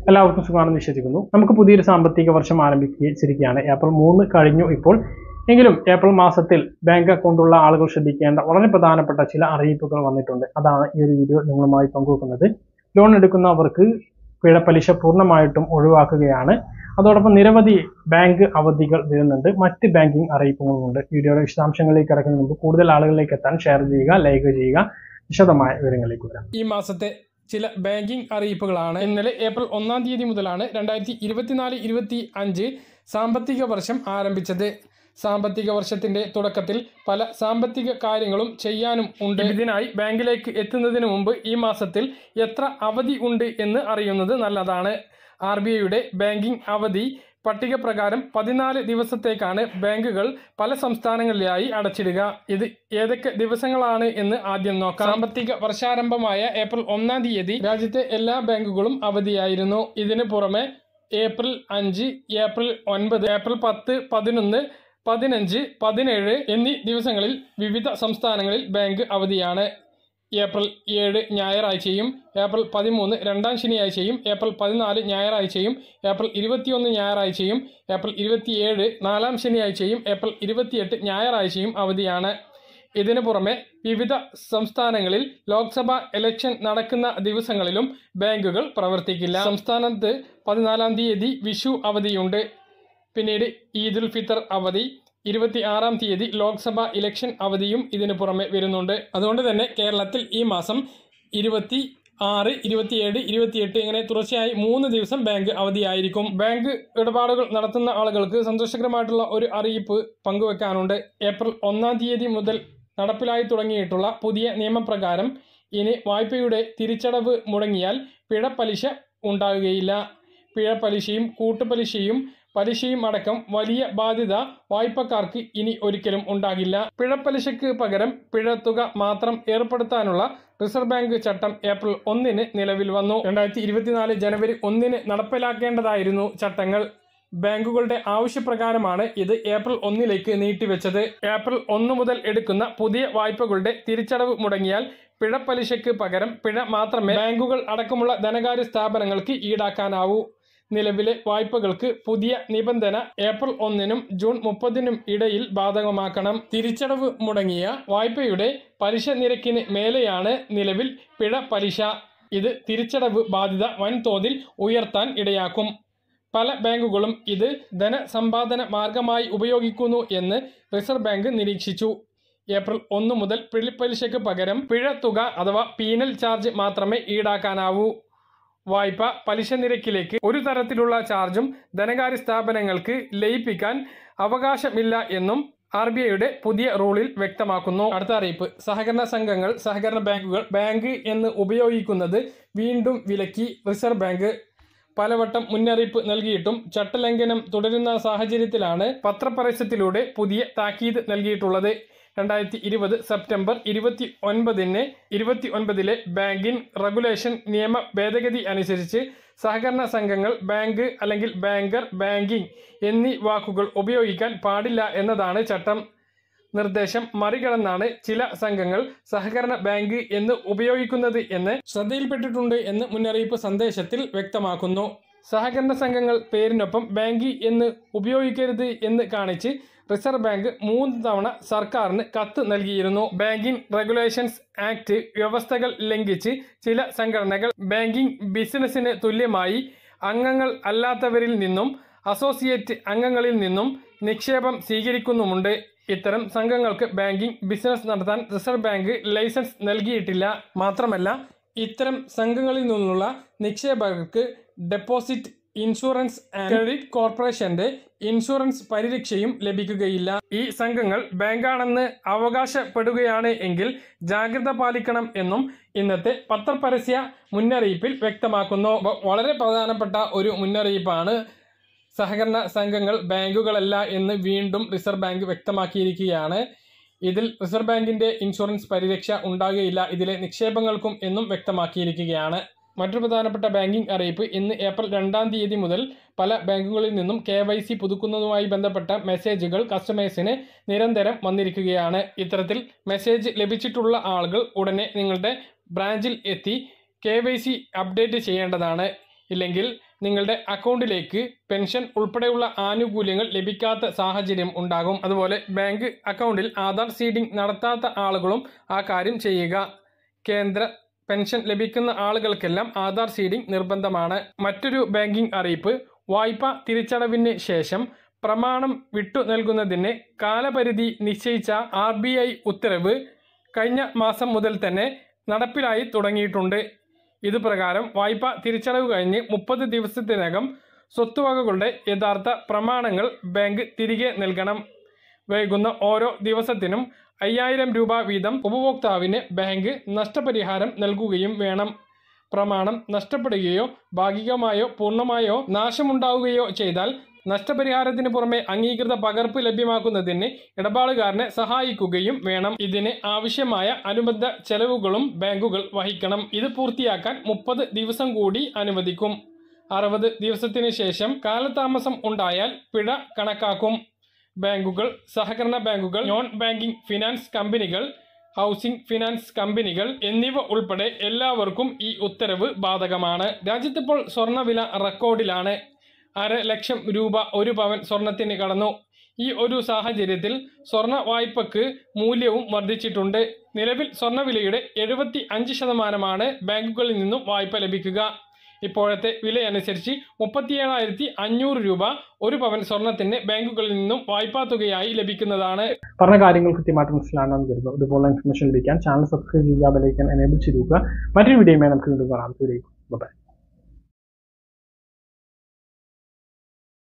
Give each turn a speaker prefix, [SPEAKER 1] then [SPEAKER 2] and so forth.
[SPEAKER 1] എല്ലാവർക്കും സുഖമാണെന്ന് വിശ്വസിക്കുന്നു. നമുക്ക് പുതിയൊരു സാമ്പത്തിക വർഷം ആരംഭിച്ചിരിക്കുകയാണ്. ഏപ്രിൽ 3 കഴിഞ്ഞു ഇപ്പോൾ. എങ്കിലും ഏപ്രിൽ മാസത്തിൽ ബാങ്ക് അക്കൗണ്ടുള്ള ആളുകൾ ശ്രദ്ധിക്കേണ്ട വളരെ പ്രധാനപ്പെട്ട ചില അറിയിപ്പുകൾ വന്നിട്ടുണ്ട്. അതാണ് ഈ ഒരു വീഡിയോ നിങ്ങളുമായി പങ്കുവെക്കുന്നത്. ലോൺ എടുക്കുന്നവർക്ക് പിഴപ്പലിശ പൂർണ്ണമായിട്ടും ഒഴിവാക്കുകയാണ്. അതോടൊപ്പം നിരവധി ബാങ്ക് അവധികൾ വരുന്നുണ്ട്. മറ്റ് ബാങ്കിങ് അറിയിപ്പുകളുമുണ്ട്. വീഡിയോയുടെ വിശദാംശങ്ങളിലേക്ക് കടക്കുന്നതിന് മുമ്പ് കൂടുതൽ ആളുകളിലേക്ക് എത്താൻ ഷെയർ ചെയ്യുക, ലൈക്ക് ചെയ്യുക. വിശദമായ വിവരങ്ങളിലേക്ക് വരാം.
[SPEAKER 2] ഈ മാസത്തെ ചില ബാങ്കിംഗ് അറിയിപ്പുകളാണ്. ഇന്നലെ ഏപ്രിൽ 1-ാം തീയതി മുതലാണ് 2024-25 സാമ്പത്തിക വർഷം ആരംഭിച്ചത്. സാമ്പത്തിക വർഷത്തിന്റെ തുടക്കത്തിൽ പല സാമ്പത്തിക കാര്യങ്ങളും ചെയ്യാനും ഉണ്ട്. ഇതിനായി ബാങ്കിലേക്ക് എത്തുന്നതിന് മുമ്പ് ഈ മാസത്തിൽ എത്ര അവധി ഉണ്ട് എന്ന് അറിയുന്നത് നല്ലതാണ്. RBIയുടെ ബാങ്കിംഗ് അവധി പട്ടിക പ്രകാരം 14 ദിവസത്തേക്കാണ് ബാങ്കുകൾ പല സംസ്ഥാനങ്ങളിലായി അടച്ചിടുക. ഇത് ഏതൊക്കെ ദിവസങ്ങളാണ് എന്ന് ആദ്യം നോക്കാം. സാമ്പത്തിക വർഷാരംഭമായ ഏപ്രിൽ 1-ാം തീയതി രാജ്യത്തെ എല്ലാ ബാങ്കുകളും അവധിയായിരുന്നു. ഇതിനു പുറമെ ഏപ്രിൽ 5, ഏപ്രിൽ 9, ഏപ്രിൽ 10, 11, 15, 17 എന്നീ ദിവസങ്ങളിൽ വിവിധ സംസ്ഥാനങ്ങളിൽ ബാങ്ക് അവധിയാണ്. ഏപ്രിൽ 7 ഞായറാഴ്ചയും, ഏപ്രിൽ 13 രണ്ടാം ശനിയാഴ്ചയും, ഏപ്രിൽ 14 ഞായറാഴ്ചയും, ഏപ്രിൽ 21 ഞായറാഴ്ചയും, ഏപ്രിൽ 27 നാലാം ശനിയാഴ്ചയും, ഏപ്രിൽ 28 ഞായറാഴ്ചയും അവധിയാണ്. ഇതിനു പുറമെ വിവിധ സംസ്ഥാനങ്ങളിൽ ലോക്സഭാ ഇലക്ഷൻ നടക്കുന്ന ദിവസങ്ങളിലും ബാങ്കുകൾ പ്രവർത്തിക്കില്ല. സംസ്ഥാനത്ത് 14-ാം തീയതി വിഷു അവധിയുണ്ട്. പിന്നീട് ഈദുൽ ഫിത്തർ അവധി, 26-ാം തീയതി ലോക്സഭാ ഇലക്ഷൻ അവധിയും ഇതിനു പുറമെ വരുന്നുണ്ട്. അതുകൊണ്ട് തന്നെ കേരളത്തിൽ ഈ മാസം 26, 27, 28 ഇങ്ങനെ തുടർച്ചയായി 3 ദിവസം ബാങ്ക് അവധിയായിരിക്കും. ബാങ്ക് ഇടപാടുകൾ നടത്തുന്ന ആളുകൾക്ക് സന്തോഷകരമായിട്ടുള്ള ഒരു അറിയിപ്പ് പങ്കുവെക്കാനുണ്ട്. ഏപ്രിൽ 1-ാം തീയതി മുതൽ നടപ്പിലായി തുടങ്ങിയിട്ടുള്ള പുതിയ നിയമപ്രകാരം ഇനി വായ്പയുടെ തിരിച്ചടവ് മുടങ്ങിയാൽ പിഴപ്പലിശ ഉണ്ടാകുകയില്ല. പിഴപ്പലിശയും കൂട്ടുപലിശയും പലിശയും അടക്കം വലിയ ബാധ്യത വായ്പക്കാർക്ക് ഇനി ഒരിക്കലും ഉണ്ടാകില്ല. പിഴപ്പലിശയ്ക്ക് പകരം പിഴത്തുക മാത്രം ഏർപ്പെടുത്താനുള്ള റിസർവ് ബാങ്ക് ചട്ടം ഏപ്രിൽ 1-ന് നിലവിൽ വന്നു. 2024 ജനുവരി 1-ന് നടപ്പിലാക്കേണ്ടതായിരുന്നു ചട്ടങ്ങൾ. ബാങ്കുകളുടെ ആവശ്യപ്രകാരമാണ് ഇത് ഏപ്രിൽ 1-ലേക്ക് നീട്ടിവെച്ചത്. ഏപ്രിൽ 1 മുതൽ എടുക്കുന്ന പുതിയ വായ്പകളുടെ തിരിച്ചടവ് മുടങ്ങിയാൽ പിഴപ്പലിശയ്ക്ക് പകരം പിഴ മാത്രമേ ബാങ്കുകൾ അടക്കമുള്ള ധനകാര്യ സ്ഥാപനങ്ങൾക്ക് ഈടാക്കാനാവൂ. നിലവിലെ വായ്പകൾക്ക് പുതിയ നിബന്ധന ഏപ്രിൽ 1-നും ജൂൺ 30-നും ഇടയിൽ ബാധകമാക്കണം. തിരിച്ചടവ് മുടങ്ങിയ വായ്പയുടെ പലിശ നിരക്കിന് മേലെയാണ് നിലവിൽ പിഴ പലിശ. ഇത് തിരിച്ചടവ് ബാധ്യത വൻതോതിൽ ഉയർത്താൻ ഇടയാക്കും. പല ബാങ്കുകളും ഇത് ധനസമ്പാദന മാർഗമായി ഉപയോഗിക്കുന്നു എന്ന് റിസർവ് ബാങ്ക് നിരീക്ഷിച്ചു. ഏപ്രിൽ 1 മുതൽ പിഴപ്പലിശയ്ക്ക് പകരം പിഴത്തുക അഥവാ പീനൽ ചാർജ് മാത്രമേ ഈടാക്കാനാവൂ. വായ്പ പലിശ നിരക്കിലേക്ക് ഒരു തരത്തിലുള്ള ചാർജും ധനകാര്യ സ്ഥാപനങ്ങൾക്ക് ലയിപ്പിക്കാൻ അവകാശമില്ല എന്നും RBIയുടെ പുതിയ റൂളിൽ വ്യക്തമാക്കുന്നു. അടുത്ത അറിയിപ്പ്, സഹകരണ സംഘങ്ങൾ, സഹകരണ ബാങ്കുകൾ ബാങ്ക് എന്ന് ഉപയോഗിക്കുന്നത് വീണ്ടും വിലക്കി റിസർവ് ബാങ്ക്. പലവട്ടം മുന്നറിയിപ്പ് നൽകിയിട്ടും ചട്ടലംഘനം തുടരുന്ന സാഹചര്യത്തിലാണ് പത്രപരസ്യത്തിലൂടെ പുതിയ താക്കീത് നൽകിയിട്ടുള്ളത്. 2020 സെപ്റ്റംബർ 29-ലെ ബാങ്കിംഗ് റെഗുലേഷൻ നിയമ ഭേദഗതി അനുസരിച്ച് സഹകരണ സംഘങ്ങൾ ബാങ്ക് അല്ലെങ്കിൽ ബാങ്കർ, ബാങ്കിംഗ് എന്നീ വാക്കുകൾ ഉപയോഗിക്കാൻ പാടില്ല എന്നതാണ് ചട്ടം. നിർദ്ദേശം മറികടന്നാണ് ചില സംഘങ്ങൾ സഹകരണ ബാങ്ക് എന്ന് ഉപയോഗിക്കുന്നത് എന്ന് ശ്രദ്ധയിൽപ്പെട്ടിട്ടുണ്ട് എന്ന് മുന്നറിയിപ്പ് സന്ദേശത്തിൽ വ്യക്തമാക്കുന്നു. സഹകരണ സംഘങ്ങൾ പേരിനൊപ്പം ബാങ്ക് എന്ന് ഉപയോഗിക്കരുത് എന്ന് കാണിച്ച് റിസർവ് ബാങ്ക് 3 തവണ സർക്കാരിന് കത്ത് നൽകിയിരുന്നു. ബാങ്കിംഗ് റെഗുലേഷൻസ് ആക്ട് വ്യവസ്ഥകൾ ലംഘിച്ച് ചില സംഘടനകൾ ബാങ്കിംഗ് ബിസിനസ്സിന് തുല്യമായി അംഗങ്ങൾ അല്ലാത്തവരിൽ നിന്നും അസോസിയേറ്റ് അംഗങ്ങളിൽ നിന്നും നിക്ഷേപം സ്വീകരിക്കുന്നുമുണ്ട്. ഇത്തരം സംഘങ്ങൾക്ക് ബാങ്കിംഗ് ബിസിനസ് നടത്താൻ റിസർവ് ബാങ്ക് ലൈസൻസ് നൽകിയിട്ടില്ല. മാത്രമല്ല ഇത്തരം സംഘങ്ങളിൽ നിന്നുള്ള നിക്ഷേപകർക്ക് ഡെപ്പോസിറ്റ് ഇൻഷുറൻസ് ആൻഡ് ക്രെഡിറ്റ് കോർപ്പറേഷന്റെ ഇൻഷുറൻസ് പരിരക്ഷയും ലഭിക്കുകയില്ല. ഈ സംഘങ്ങൾ ബാങ്കാണെന്ന് അവകാശപ്പെടുകയാണ് എങ്കിൽ ജാഗ്രത പാലിക്കണം എന്നും ഇന്നത്തെ പത്രപരസ്യ മുന്നറിയിപ്പിൽ വ്യക്തമാക്കുന്നു. വളരെ പ്രധാനപ്പെട്ട ഒരു മുന്നറിയിപ്പാണ്. സഹകരണ സംഘങ്ങൾ ബാങ്കുകളല്ല എന്ന് വീണ്ടും റിസർവ് ബാങ്ക് വ്യക്തമാക്കിയിരിക്കുകയാണ്. ഇതിൽ റിസർവ് ബാങ്കിന്റെ ഇൻഷുറൻസ് പരിരക്ഷ ഉണ്ടാകുകയില്ല ഇതിലെ നിക്ഷേപങ്ങൾക്കും എന്നും വ്യക്തമാക്കിയിരിക്കുകയാണ്. മറ്റൊരു പ്രധാനപ്പെട്ട ബാങ്കിംഗ് അറിയിപ്പ്, ഇന്ന് ഏപ്രിൽ 2-ാം തീയതി മുതൽ പല ബാങ്കുകളിൽ നിന്നും KYC പുതുക്കുന്നതുമായി ബന്ധപ്പെട്ട മെസ്സേജുകൾ കസ്റ്റമേഴ്സിന് നിരന്തരം വന്നിരിക്കുകയാണ്. ഇത്തരത്തിൽ മെസ്സേജ് ലഭിച്ചിട്ടുള്ള ആളുകൾ ഉടനെ നിങ്ങളുടെ ബ്രാഞ്ചിൽ എത്തി KYC അപ്ഡേറ്റ് ചെയ്യേണ്ടതാണ്. ഇല്ലെങ്കിൽ നിങ്ങളുടെ അക്കൗണ്ടിലേക്ക് പെൻഷൻ ഉൾപ്പെടെയുള്ള ആനുകൂല്യങ്ങൾ ലഭിക്കാത്ത സാഹചര്യം ഉണ്ടാകും. അതുപോലെ ബാങ്ക് അക്കൗണ്ടിൽ ആധാർ സീഡിംഗ് നടത്താത്ത ആളുകളും ആ കാര്യം ചെയ്യുക. കേന്ദ്ര പെൻഷൻ ലഭിക്കുന്ന ആളുകൾക്കെല്ലാം ആധാർ സീഡിംഗ് നിർബന്ധമാണ്. മറ്റൊരു ബാങ്കിംഗ് അറിയിപ്പ്: വായ്പ തിരിച്ചടവിന് ശേഷം പ്രമാണം വിട്ടു നൽകുന്നതിന് കാലപരിധി നിശ്ചയിച്ച RBI ഉത്തരവ് കഴിഞ്ഞ മാസം മുതൽ തന്നെ നടപ്പിലായി തുടങ്ങിയിട്ടുണ്ട്. ഇതുപ്രകാരം വായ്പ തിരിച്ചടവ് കഴിഞ്ഞ് 30 ദിവസത്തിനകം സ്വത്തുവകകളുടെ യഥാർത്ഥ പ്രമാണങ്ങൾ ബാങ്ക് തിരികെ നൽകണം. വൈകുന്ന ഓരോ ദിവസത്തിനും 5000 രൂപ വീതം ഉപഭോക്താവിന് ബാങ്ക് നഷ്ടപരിഹാരം നൽകുകയും വേണം. പ്രമാണം നഷ്ടപ്പെടുകയോ ഭാഗികമായോ പൂർണ്ണമായോ നാശമുണ്ടാവുകയോ ചെയ്താൽ നഷ്ടപരിഹാരത്തിന് പുറമെ അംഗീകൃത പകർപ്പ് ലഭ്യമാക്കുന്നതിന് ഇടപാടുകാരനെ സഹായിക്കുകയും വേണം. ഇതിന് ആവശ്യമായ അനുബന്ധ ചെലവുകളും ബാങ്കുകൾ വഹിക്കണം. ഇത് പൂർത്തിയാക്കാൻ 30 ദിവസം കൂടി അനുവദിക്കും. 60 ദിവസത്തിന് ശേഷം കാലതാമസം ഉണ്ടായാൽ പിഴ കണക്കാക്കും. ബാങ്കുകൾ, സഹകരണ ബാങ്കുകൾ, നോൺ ബാങ്കിംഗ് ഫിനാൻസ് കമ്പനികൾ, ഹൗസിംഗ് ഫിനാൻസ് കമ്പനികൾ എന്നിവ ഉൾപ്പെടെ എല്ലാവർക്കും ഈ ഉത്തരവ് ബാധകമാണ്. രാജ്യത്തിപ്പോൾ സ്വർണ്ണവില റെക്കോർഡിലാണ്. 500,000 രൂപ ഒരു പവൻ സ്വർണത്തിന് കടന്നു. ഈ ഒരു സാഹചര്യത്തിൽ സ്വർണ്ണ വായ്പക്ക് മൂല്യവും വർദ്ധിച്ചിട്ടുണ്ട്. നിലവിൽ സ്വർണ്ണവിലയുടെ 75% ബാങ്കുകളിൽ നിന്നും വായ്പ ലഭിക്കുക. ഇപ്പോഴത്തെ വിലയനുസരിച്ച് 37,500 രൂപ ഒരു പവൻ സ്വർണത്തിന് ബാങ്കുകളിൽ നിന്നും വായ്പാ തുകയായി ലഭിക്കുന്നതാണ്.
[SPEAKER 1] പറഞ്ഞ കാര്യങ്ങൾ കൃത്യമായിട്ട് മനസ്സിലാണെന്ന് കരുതുന്നു. ഇതുപോലെ ഇൻഫർമേഷൻ ലഭിക്കാൻ ചാനൽ സബ്സ്ക്രൈബ് ചെയ്യുക, ബെൽ ഐക്കൺ എനേബിൾ ചെയ്യുക. മറ്റൊരു വീഡിയോയുമായി നമുക്ക് വീണ്ടും കാണാം. ബൈ.